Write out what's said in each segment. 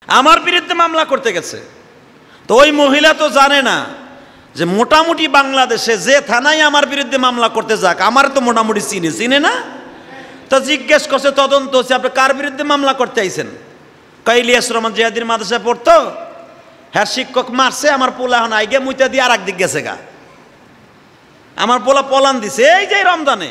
আমার বিরুদ্ধে মামলা করতে গেছে। তো ওই মহিলা তো জানে না যে মোটামুটি বাংলাদেশে যে থানায় আমার বিরুদ্ধে মামলা করতে যাক আমার তো মোটামুটি চিনে না। তো জিজ্ঞেস করছে, তদন্ত হচ্ছে, আপনি কার বিরুদ্ধে মামলা করতে আইছেন? ইলিয়াস রহমান জিহাদির মাদ্রাসায় পড়তো, হ্যাঁ শিক্ষক মারছে, আমার পোলা এখন আইগে মুইতা দিয়ে আর একদিক গেছে গা, আমার পোলা পলান দিছে এই যে রমজানে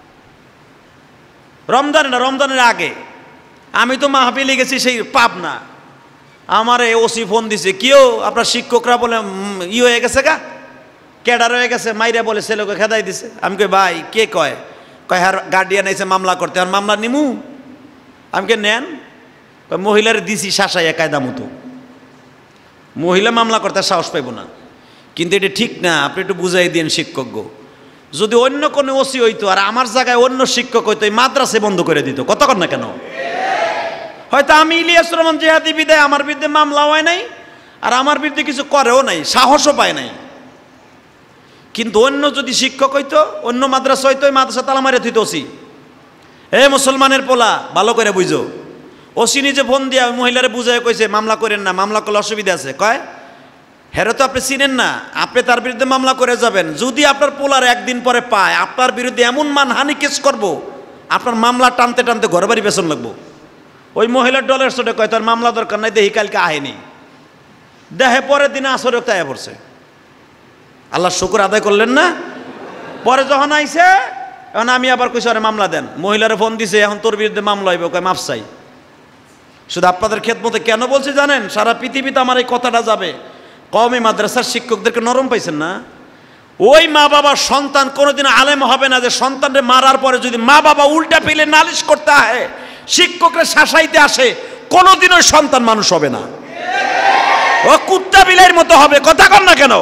না রমজানের আগে। আমি তো মাহফিলে গেছি সেই পাবনা, আমার ওসি ফোন দিছে, কেউ আপনার শিক্ষকরা বলে হয়ে গেছে গা, ক্যাডার হয়ে গেছে, মাইরা বলে ছেলেকে খেদাই দিছে। আমি কই ভাই কে কয়? কয় হ্যাঁ গার্ডিয়ান এসে মামলা করতে, আর মামলা নিমু? আমি কে নেন? মহিলার দিছি শাসাইয়া কায়দা মতো, মহিলা মামলা করতে সাহস পাইব না। কিন্তু এটা ঠিক না, আপনি একটু বুঝাই দিন শিক্ষক গো। যদি অন্য কোনো ওসি হইতো আর আমার জায়গায় অন্য শিক্ষক হইতো, এই মাদ্রাসা বন্ধ করে দিত। কতক্ষণ না কেন? হয়তো আমি ইলিয়াস রহমান জিহাদি বিদায় আমার বিরুদ্ধে মামলা হয় নাই, আর আমার বিরুদ্ধে কিছু করেও নাই, সাহসও পায় নাই। কিন্তু অন্য যদি শিক্ষক হইতো, অন্য মাদ্রাসা হইতো, ওই মাদ্রাসা তালা মারিয়া থইতো ওসি। এ মুসলমানের পোলা ভালো করে বুঝো। ওসি নিজে ফোন দিয়া মহিলারে বুঝায় কইছে মামলা করেন না, মামলা করলে অসুবিধা আছে। কয় হেরে তো আপনি চিনেন না, আপনি তার বিরুদ্ধে মামলা করে যাবেন, যদি আপনার পোলার একদিন পরে পায় আপনার বিরুদ্ধে এমন মানহানি কেস করব, আপনার মামলা টানতে টানতে ঘর বাড়ি বেতন লাগবো। ওই মহিলার ডলের চোটে কয় তার মামলা দরকার নাই, দেখি কালকে আহেনি, দেহে পরের দিনে আসরে তাই পড়ছে। আল্লাহ শুকর আদায় করলেন না? পরে যখন আইছে এখন আমি আবার কইছি আরে মামলা দেন, মহিলারে ফোন দিছে, এখন তোর বিরুদ্ধে মামলা হইব, কয় মাফ চাই। শুধু আপনাদের খেদমতে কেন বলছি জানেন? সারা পৃথিবীতে আমার এই কথাটা যাবে, কওমি মাদ্রাসার শিক্ষকদেরকে নরম পাইছেন না? ওই মা বাবার সন্তান কোনোদিন আলেম হবে না যে সন্তানরে মারার পরে যদি মা বাবা উল্টা পেলে নালিশ করতে হয়, শিক্ষকরা শাসাইতে আসে, কোনোদিন ওই সন্তান মানুষ হবে না, ও কুত্তা বিলাইয়ের মতো হবে। কথা কন না কেন?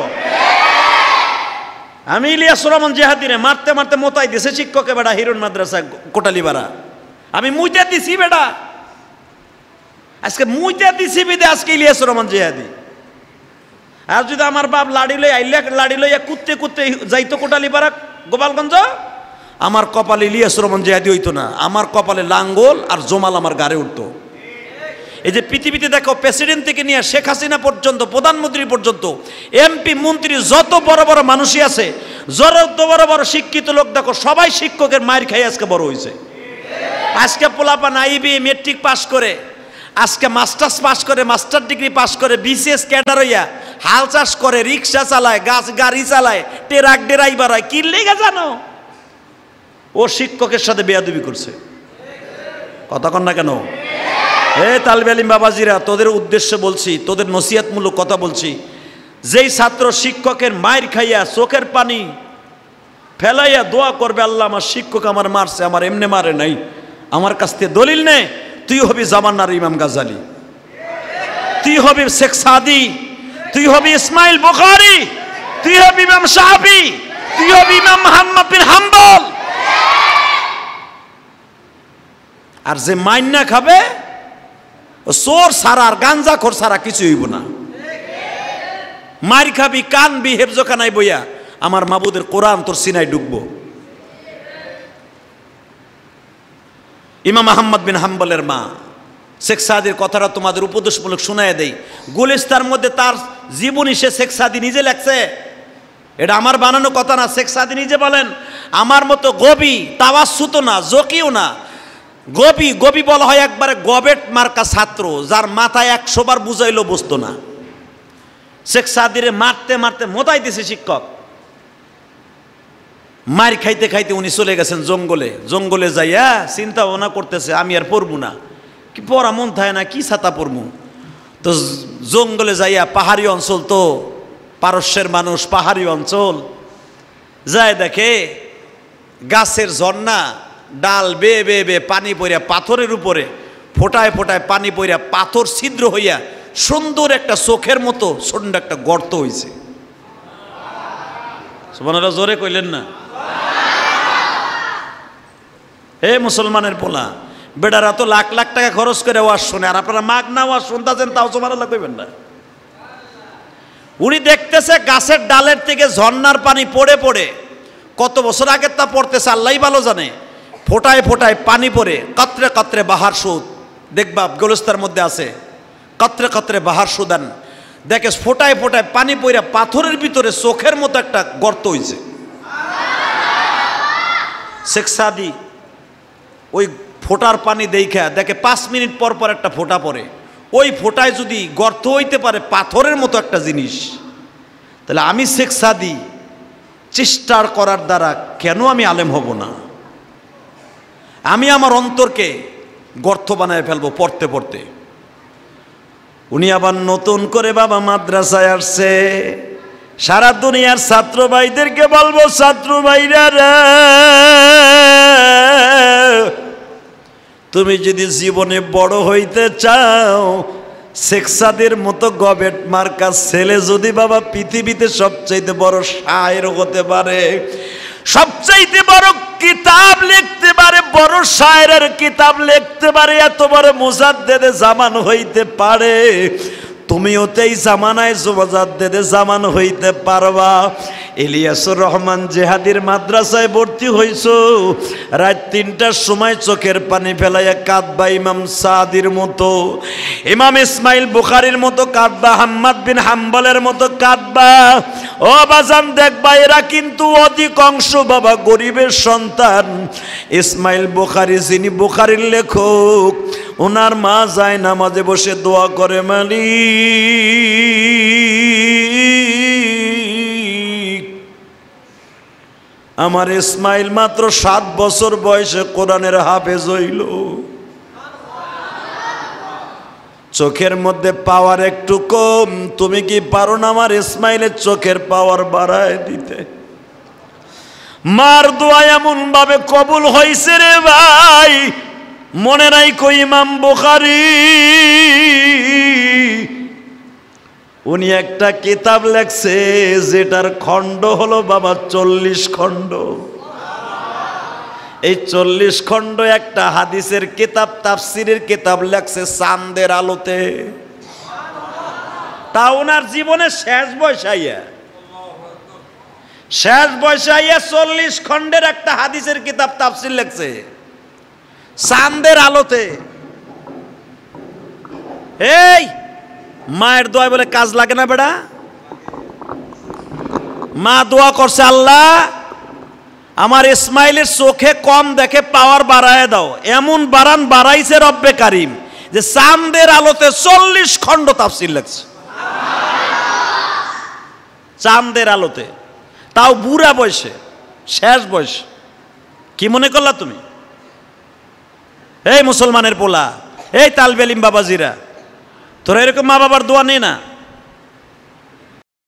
আমি ইলিয়াস রহমান জিহাদিরে মারতে মারতে মোতাই দিয়েছে শিক্ষকে বেটা, হিরণ মাদ্রাসা কোটালিপাড়া, আমি মুইতে দিছি বেটা, আজকে মুইতে দিছি বিদে আজকে ইলিয়াস রহমান জিহাদি। আর যদি আমার বাপ লাড়ি লইয়া কুত্তে কুত্তে যাইতো কোটালিপাড়া গোপালগঞ্জ, আমার কপালে ইলিয়াস রহমান জিহাদি হইতো না, আমার কপালে লাঙ্গল আর জমাল আমার গাড়ে উঠতো। এই যে পৃথিবীতে দেখো প্রেসিডেন্ট থেকে নিয়ে শেখ হাসিনা পর্যন্ত, প্রধানমন্ত্রী পর্যন্ত, এমপি মন্ত্রী, যত বড় বড় মানুষই আছে, যত বড় বড় শিক্ষিত লোক দেখো, সবাই শিক্ষকের মায়ের খাই আজকে বড় হয়েছে। আজকে পোলাপান আইবি মেট্রিক পাস করে, আজকে মাস্টার্স পাস করে, মাস্টার ডিগ্রি পাস করে, বিসিএস ক্যাডার হইয়া হাল চাষ করে, রিক্সা চালায়, গাড়ি চালায়, ট্রাক ড্রাইভার হয়। কি লেগে জানো? ও শিক্ষকের সাথে বেয়াদবি করছে। কতক্ষণ না কেন? এ তালিবে আলিম বাবাজিরা, তোদের উদ্দেশ্যে বলছি, তোদের নসিহতমূলক কথা বলছি। যেই ছাত্র শিক্ষকের মায়ের খাইয়া চোখের পানি ফেলাইয়া দোয়া করবে, আল্লাহ আমার শিক্ষক আমার মারছে, আমার এমনি মারে নাই, আমার কাছ থেকে দলিল নে, তুই হবি জামানার ইমাম গাজালি, তুই হবি শেখ সাদি, তুই হবি ইসমাইল বুখারী, তুই হবি ইমাম শাফি, তুই হবি ইমাম মুহাম্মদ বিন হাম্বল। আর যে মাইন্না খাবে চোর সারা আর গাঞ্জাখোর সারা কিছু হইব না। মার খাবি, কানবি হেফজখানায় বইয়া, আমার মাবুদের কোরআন তোর সিনায় ঢুকবো। ইমাম আহমদ বিন হাম্বলের মা শেখ সাদির কথাটা তোমাদের উপদেশমূলক শোনায় দেই। গুলিস্তার মধ্যে তার জীবনী সে শেখ সাদি নিজে লেখছে, এটা আমার বানানো কথা না। শেখ সাদি নিজে বলেন, আমার মতো গবি, তাওয়াসুত না, জকিও না, গবি বলা হয় একবারে গবেট মার্কা ছাত্র, যার মাথায় 100 বার বুঝাইলো বুঝতো না। শেখ সাদিরে মারতে মারতে মোতাই দিছে শিক্ষক। মার খাইতে খাইতে উনি চলে গেছেন জঙ্গলে যাইয়া চিন্তা ভাবনা করতেছে, আমি আর পড়বো না, কি পড়া মন থাকে না, কি ছাতা পড়বো। তো জঙ্গলে যাইয়া, পাহাড়ি অঞ্চল তো, পারস্যের মানুষ, পাহাড়ি অঞ্চল, যায় দেখে গাছের ঝর্ণা, ডাল বেয়ে বেয়ে বেয়ে পানি পড়িয়া পাথরের উপরে ফোটায় ফোটায় পানি পড়িয়া পাথর ছিদ্র হইয়া সুন্দর একটা চোখের মতো ছোট্ট একটা গর্ত হয়েছে। সুবহানাল্লাহ, জোরে কইলেন না? হে মুসলমানের পোলা, বেটারা তো লাখ লাখ টাকা খরচ করে ওয়াজ শুনে, আর আপনারা মাগনা ওয়াজ শুনতেছেন, তাও সুবহানাল্লাহ কইবেন না। উনি দেখতেছে গাছের ডালের থেকে ঝর্ণার পানি পড়ে পড়ে, কত বছর আগের তা পড়তেছে আল্লাহই ভালো জানে, ফোটায় ফোটায় পানি পড়ে, কাতরে কাতরে বাহার সুদ। দেখবা গুলিস্তার মধ্যে আছে কতরে কতরে বাহার সুদান, দেখে ফোটায় ফোটায় পানি পইরা পাথরের ভিতরে চোখের মতো একটা গর্ত হইছে। শেখ সাদি ওই ফোটার পানি দেখা দেখে 5 মিনিট পর পর একটা ফোঁটা পড়ে, ওই ফোঁটায় যদি গর্ত হইতে পারে পাথরের মতো একটা জিনিস, তাহলে আমি শেখ সাদি চেষ্টা করার দ্বারা কেন আমি আলেম হব না? আমি আমার অন্তরকে গর্ত বানায় ফেলবো পড়তে পড়তে। উনি আবার নতুন করে বাবা মাদ্রাসায় আসছে। সারা দুনিয়ার ছাত্র ভাইদেরকে বলবো, ছাত্র ভাইরা রে, তুমি যদি জীবনে বড় হইতে চাও, শেখ সাদির মতো গবেট মার্কা ছেলে যদি বাবা পৃথিবীতে সবচাইতে বড় শায়ের হতে পারে, সবচাইতে বড় কিতাব লিখতে পারে, বড় শায়েরের কিতাব লিখতে পারে, এত বড় মুজাদ্দেদে জামান হইতে পারে, তুমিও তো এই জামানায় মুজাদ্দেদে জামান হইতে পারবা। ইলিয়াসুর রহমান জেহাদির মাদ্রাসায় ভর্তি হইছো, রাত 3টার সময় চোখের পানি ফেলাইয়া কাঁদবা ইমাম সাদির মতো, ইমাম ইসমাইল বুখারীর মতো কাঁদবা, হাম্মাদ বিন হাম্বলের মতো কাঁদবা। ও বাজান দেখবা, এরা কিন্তু অধিকাংশ বাবা গরিবের সন্তান। ইসমাইল বুখারী যিনি বুখারীর লেখক, ওনার মা যায় নামাজে বসে দোয়া করে, মালিক আমার ইসমাইল মাত্র 7 বছর বয়সে কোরআনের হাফেজ হইল, চোখের মধ্যে পাওয়ার একটু কম, তুমি কি পারো না আমার ইসমাইলের চোখের পাওয়ার বাড়ায় দিতে? মার দোয়া এমন ভাবে কবুল হইছে রে ভাই, মনে নাই কই ইমাম বুখারী উনি একটা কিতাব লেখছে, যেটার খণ্ড হলো বাবা 40 খণ্ড। এই 40 খণ্ড একটা হাদিসের কিতাব, তাফসিরের কিতাব লেখছে চাঁদের আলোতে। তা ওনার জীবনের শেষ বয়সাইয়া 40 খণ্ডের একটা হাদিসের কিতাব তাফসির লেখছে চাঁদের আলোতে। এই মায়ের দোয়া বলে কাজ লাগে না বেটা? মা দোয়া করছে, আল্লাহ আমার ইসমাইলের চোখে কম দেখে পাওয়ার বাড়ায় দাও। এমন বাড়াইছে রব্বে কারিম যে চাঁদের আলোতে 40 খণ্ড তাফসির লেখছে, চাঁদের আলোতে, তাও বুড়া বয়সে, শেষ বয়সে। কি মনে করলা তুমি? এই মুসলমানের পোলা, এই তালবে ইলিম বাবাজিরা, তোরা এরকম মা বাবার দোয়া নেই না?